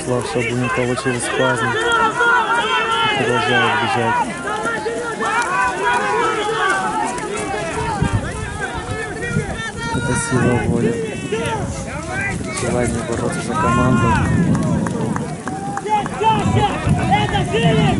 Вячеслав Шабунин получил спазм и продолжает бежать. Это сила воли, желание бороться за команду.